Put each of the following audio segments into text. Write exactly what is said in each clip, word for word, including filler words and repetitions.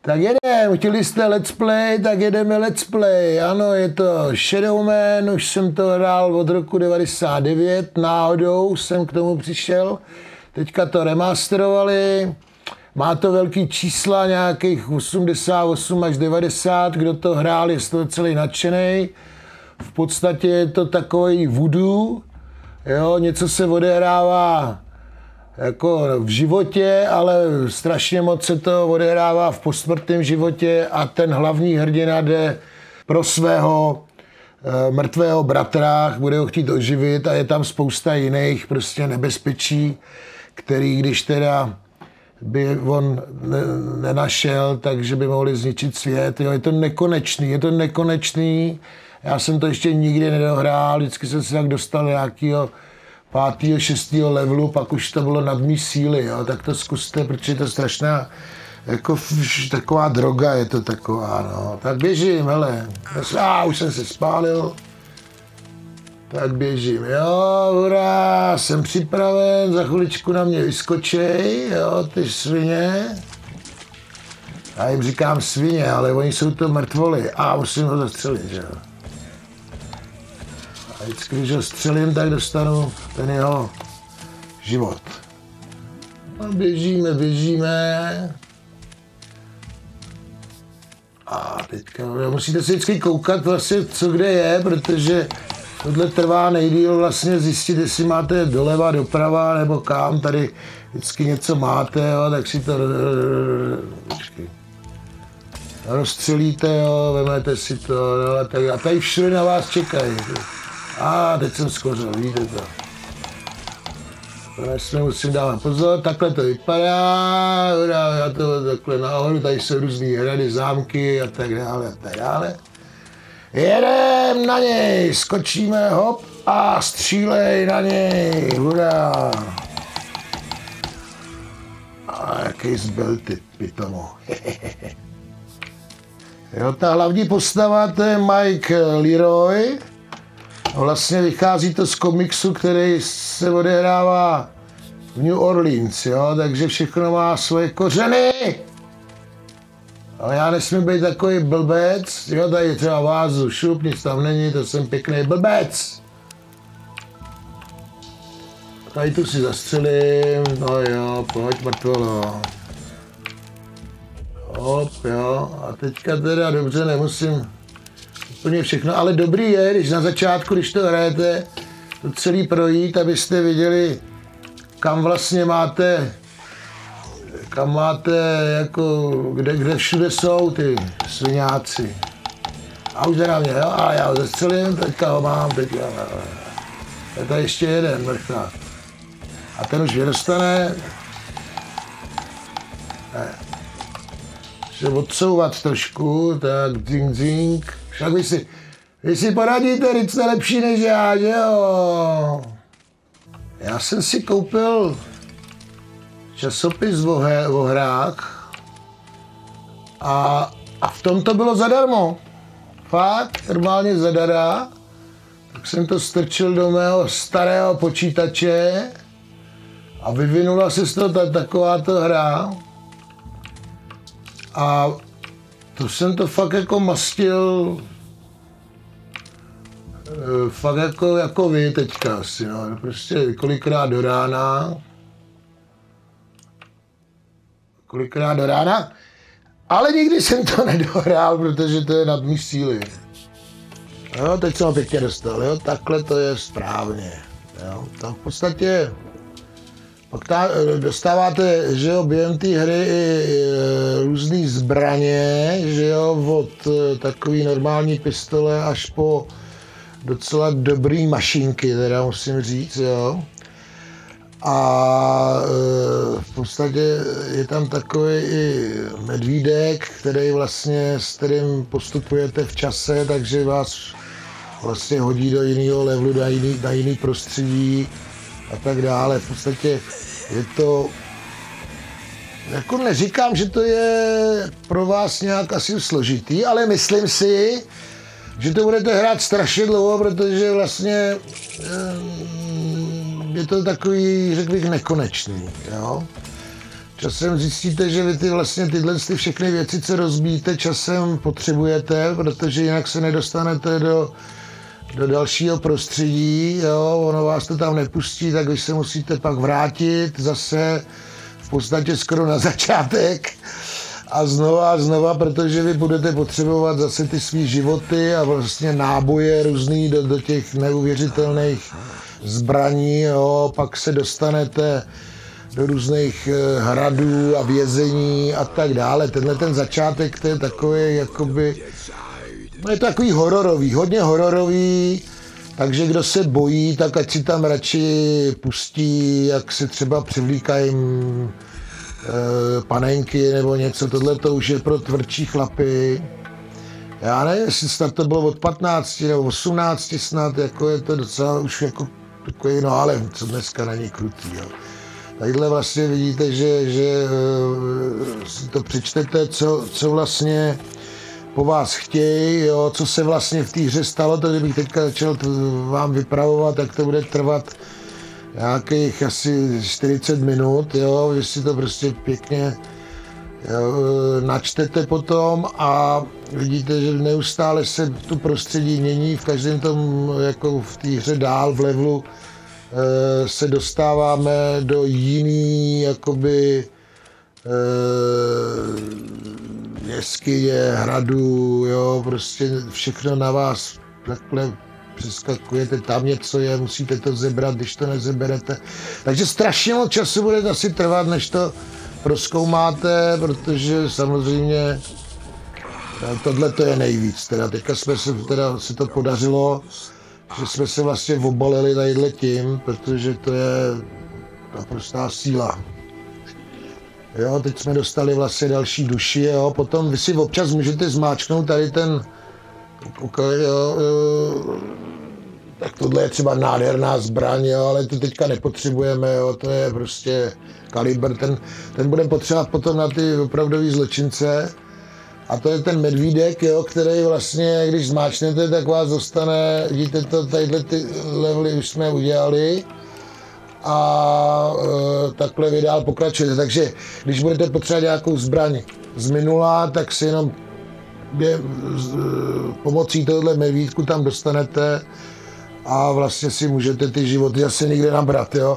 Tak jedeme, chtěli jste let's play, tak jedeme let's play. Ano, je to Shadowman, už jsem to hrál od roku devadesát devět, náhodou jsem k tomu přišel. Teďka to remasterovali, má to velký čísla, nějakých osmdesát osm až devadesát, kdo to hrál, je z toho celý nadšený. V podstatě je to takový voodoo, jo, něco se odehrává jako v životě, ale strašně moc se to odehrává v posmrtném životě a ten hlavní hrdina jde pro svého e, mrtvého bratra, bude ho chtít oživit a je tam spousta jiných prostě nebezpečí, který když teda by on ne, nenašel, takže by mohli zničit svět. Jo, je to nekonečný, je to nekonečný. Já jsem to ještě nikdy nedohrál, vždycky jsem se tak dostal do nějakého pátého, šestého levelu, pak už to bylo nad mý síly, jo, tak to zkuste, protože je to strašná, jako taková droga je to taková, no. Tak běžím, hele, a už jsem se spálil, tak běžím, jo, hurá, jsem připraven, za chviličku na mě vyskočej, jo, ty svině. Já jim říkám svině, ale oni jsou to mrtvoly a musím ho zastřelit, že jo. A vždycky, když ho střelím, tak dostanu ten jeho život. A běžíme, běžíme. A teďka musíte si vždycky koukat vlastně, co kde je, protože tohle trvá nejdýl vlastně zjistit, jestli máte doleva, doprava nebo kam. Tady vždycky něco máte, jo, tak si to rozstřelíte, jo, vemete si to, jo, a, tak, a tady všude na vás čekají. A teď jsem skořil, vidíte to. Vlastně musím dávat pozor, takhle to vypadá, já to takhle nahoru, tady jsou různý hrady, zámky a tak dále a tak dále. Jedem na něj, skočíme, hop a střílej na něj, hurá. A jaký zbyl ty pitomo. Jo, ta hlavní postava, to je Mike Leroy. Vlastně vychází to z komiksu, který se odehrává v New Orleans, jo, takže všechno má svoje kořeny. Ale já nesmím být takový blbec, jo, tady je třeba vázu, šup, nic tam není, to jsem pěkný blbec. Tady tu si zastřelím, no jo, pojď mrtvolo. Hop, jo, a teďka teda dobře, nemusím úplně všechno, ale dobrý je, když na začátku, když to hrajete, to celý projít, abyste viděli, kam vlastně máte, kam máte, jako, kde, kde všude jsou ty sviňáci. A už na mě, jo, a já ho zastřelím, teďka ho mám, teďka, je to ještě jeden mrchá. A ten už vyrostane. Se odsouvat trošku, tak dzing, dzing. Však vy si, vy si poradíte, vy jste lepší než já, že jo? Já jsem si koupil časopis o, he, o hrách a, a v tom to bylo zadarmo. Fakt, normálně zadara. Tak jsem to strčil do mého starého počítače a vyvinula se z toho ta, takováto hra. A to jsem to fakt jako mastil, fakt jako, jako vy teďka asi, no. Prostě kolikrát do rána, kolikrát do rána, ale nikdy jsem to nedohrál, protože to je nad mý síly. Jo, teď jsem ho pěkně dostal, jo, takhle to je správně, jo, tam v podstatě pak ta, dostáváte, že jo, během té hry i různý zbraně, že jo, od takový normální pistole až po docela dobrý mašinky, teda musím říct, jo. A v podstatě je tam takový i medvídek, který vlastně, s kterým postupujete v čase, takže vás vlastně hodí do jiného levelu, na jiný, na jiný prostředí a tak dále. V podstatě je to, jako neříkám, že to je pro vás nějak asi složitý, ale myslím si, že to budete hrát strašně dlouho, protože vlastně je to takový, řekl bych, nekonečný, jo. časem zjistíte, že vy ty vlastně tyhle ty všechny věci, co rozbíjíte, časem potřebujete, protože jinak se nedostanete do, do dalšího prostředí, jo, ono vás to tam nepustí, tak vy se musíte pak vrátit zase v podstatě skoro na začátek a znova a znova, protože vy budete potřebovat zase ty svý životy a vlastně náboje různý do, do těch neuvěřitelných zbraní, jo, pak se dostanete do různých hradů a vězení a tak dále. Tenhle ten začátek, to je takový, jakoby, no je to takový hororový, hodně hororový, takže kdo se bojí, tak ať si tam radši pustí, jak se třeba přivlíkají e, panenky nebo něco, tohle to už je pro tvrdší chlapy. Já nevím, jestli snad to bylo od patnácti nebo osmnácti snad, jako je to docela už jako takový, no ale co dneska není krutý, jo. Takhle vlastně vidíte, že, že si to přečtete, co, co vlastně po vás chtějí, jo, co se vlastně v té hře stalo, to kdybych teďka začal vám vypravovat, tak to bude trvat nějakých asi čtyřicet minut, jo, vy si to prostě pěkně jo, načtete potom a vidíte, že neustále se tu prostředí mění, v každém tom, jako v té hře dál, v levelu, se dostáváme do jiný, jakoby, jeskyně, hradu, jo, prostě všechno na vás takhle přeskakujete, tam něco je, musíte to zebrat, když to nezeberete. Takže strašně moc času bude asi trvat, než to prozkoumáte, protože samozřejmě tohle to je nejvíc. Teda teďka jsme se, teda se to podařilo, že jsme se vlastně obalili tadyhle tím, protože to je naprostá síla. Jo, teď jsme dostali vlastně další duši, jo, potom vy si občas můžete zmáčknout tady ten, okay, jo, jo, tak tohle je třeba nádherná zbraň, jo, ale to teďka nepotřebujeme, jo, to je prostě kalibr, ten, ten budeme potřebovat potom na ty opravdový zločince. A to je ten medvídek, jo, který vlastně, když zmáčnete, tak vás dostane, vidíte to, tadyhle ty levely už jsme udělali a e, takhle vy dál pokračujete. Takže když budete potřebovat nějakou zbraň z minula, tak si jenom je, z, pomocí tohohle medvídku tam dostanete a vlastně si můžete ty životy asi někde nabrat, jo.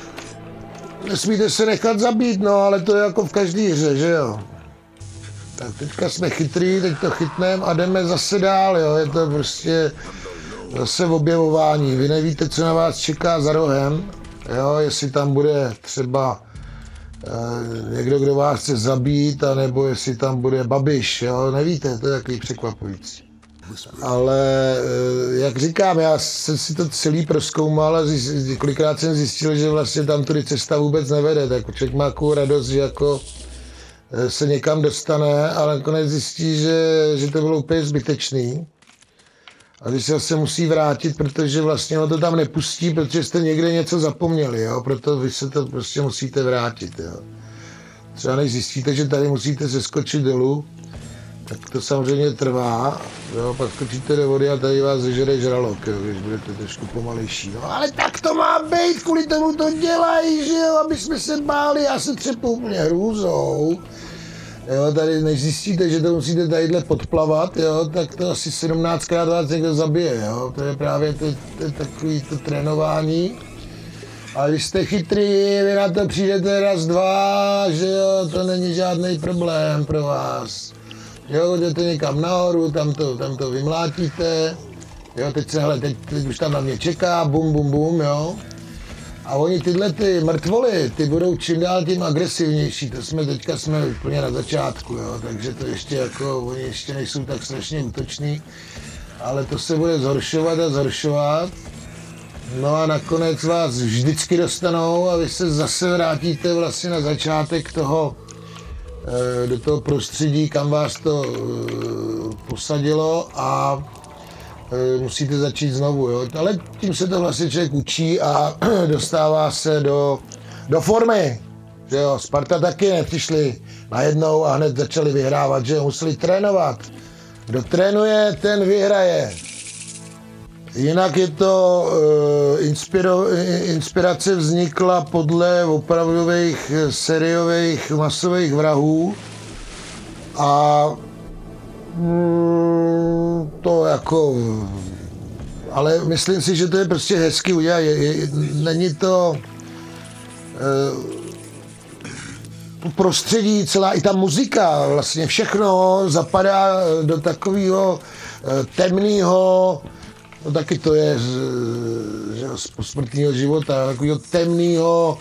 Nesmíte se nechat zabít, no, ale to je jako v každé hře, že jo. Tak teďka jsme chytrý, teď to chytneme a jdeme zase dál, jo, je to prostě zase objevování, vy nevíte, co na vás čeká za rohem, jo, jestli tam bude třeba eh, někdo, kdo vás chce zabít, anebo jestli tam bude Babiš, jo, nevíte, to je takový překvapující. Ale eh, jak říkám, já jsem si to celý prozkoumal a kolikrát jsem zjistil, že vlastně tam tudy cesta vůbec nevede, tak člověk má takovou radost, že jako se někam dostane, ale nakonec zjistí, že, že to bylo úplně zbytečný. A když se zase musí vrátit, protože vlastně ho to tam nepustí, protože jste někde něco zapomněli, jo? Proto vy se to prostě musíte vrátit. Jo? Třeba než zjistíte, že tady musíte zeskočit dolů, tak to samozřejmě trvá, jo? Pak skočíte do vody a tady vás zežere žralok, jo? Když budete trošku pomalejší. No, ale tak to má být, kvůli tomu to dělají, že jo, aby jsme se báli, já se třepu úplně hrůzou. Jo, tady než zjistíte, že to musíte tadyhle podplavat, jo, tak to asi sedmnáctkrát vás někdo zabije, jo. To je právě to, to je takový to trénování. A když jste chytrý, vy na to přijdete raz, dva, že jo, to není žádný problém pro vás. Jo, jdete někam nahoru, tam to, tam to vymlátíte, jo, teď se, hele, teď, teď už tam na mě čeká, bum, bum, bum, jo. A oni tyhle ty mrtvoly, ty budou čím dál tím agresivnější, to jsme teďka jsme úplně na začátku, jo, takže to ještě jako, oni ještě nejsou tak strašně útoční, ale to se bude zhoršovat a zhoršovat. No a nakonec vás vždycky dostanou a vy se zase vrátíte vlastně na začátek toho, do toho prostředí, kam vás to posadilo a musíte začít znovu, jo. Ale tím se to vlastně člověk učí a dostává se do, do formy, že jo. Sparta taky nepřišli najednou a hned začali vyhrávat, že jo, museli trénovat. Kdo trénuje, ten vyhraje. Jinak je to, uh, inspiro, inspirace vznikla podle opravdových sériových masových vrahů a mm, to jako, ale myslím si, že to je prostě hezky udělat, není to uh, prostředí, celá i ta muzika, vlastně všechno zapadá do takového temného, no taky to je z, z posmrtného života, takového temného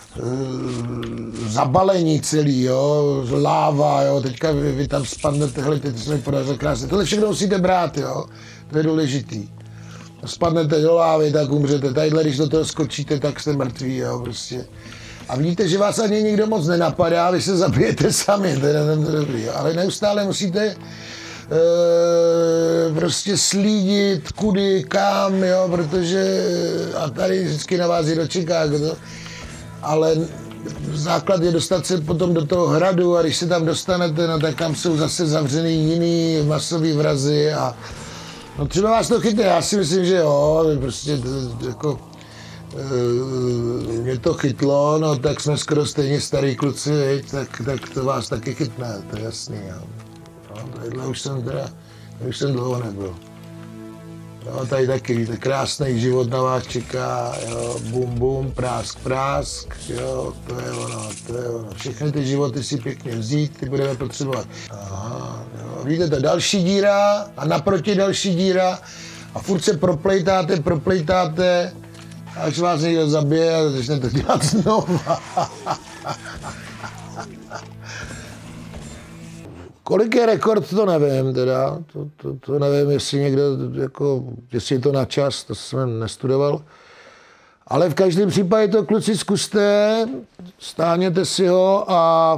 zabalení celý, jo, láva, jo, teďka vy, vy tam spadnete, hele, teď se mi podařilo krásně, tohle všechno musíte brát, jo, to je důležitý. Spadnete do lávy, tak umřete, tadyhle, když do toho skočíte, tak jste mrtví, jo, prostě. A vidíte, že vás ani nikdo moc nenapadá, vy se zabijete sami, to je dobrý, jo. Ale neustále musíte E, prostě slídit, kudy, kam, jo, protože, a tady vždycky na vás jde do Chicago, to, ale základ je dostat se potom do toho hradu a když se tam dostanete, no tak tam jsou zase zavřený jiný masový vrazy a no třeba vás to chytne, já si myslím, že jo, prostě to, jako e, mě to chytlo, no tak jsme skoro stejně starý kluci, viď, tak, tak to vás taky chytne, to je jasný, jo. No, tadyhle už jsem teda, už jsem dlouho nebyl. Jo, tady taky, víte, krásný život na vás čeká, jo, bum bum, prásk, prásk, jo, to je ono, to je ono. Všechny ty životy si pěkně vzít, ty budeme potřebovat. Aha, jo, víte, to další díra a naproti další díra a furt se proplejtáte, proplejtáte, až vás někdo zabije a začnete dělat znova. Kolik je rekord, to nevím teda, to, to, to nevím, jestli někdo, jako, jestli je to na čas, to jsem nestudoval. Ale v každém případě to, kluci, zkuste, stáhněte si ho a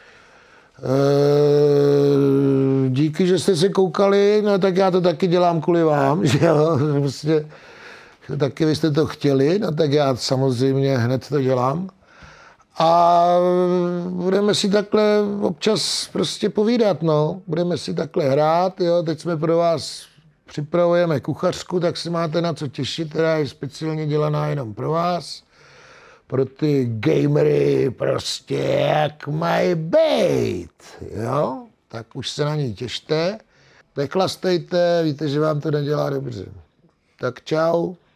e, díky, že jste se koukali, no tak já to taky dělám kvůli vám, že jo, prostě, že taky vy jste to chtěli, no tak já samozřejmě hned to dělám. A budeme si takhle občas prostě povídat, no. Budeme si takhle hrát, jo. Teď jsme pro vás připravujeme kuchařku, tak si máte na co těšit, která je speciálně dělaná jenom pro vás. Pro ty gamery prostě jak mají být, jo. Tak už se na ní těšte. Nechlastejte, víte, že vám to nedělá dobře. Tak čau.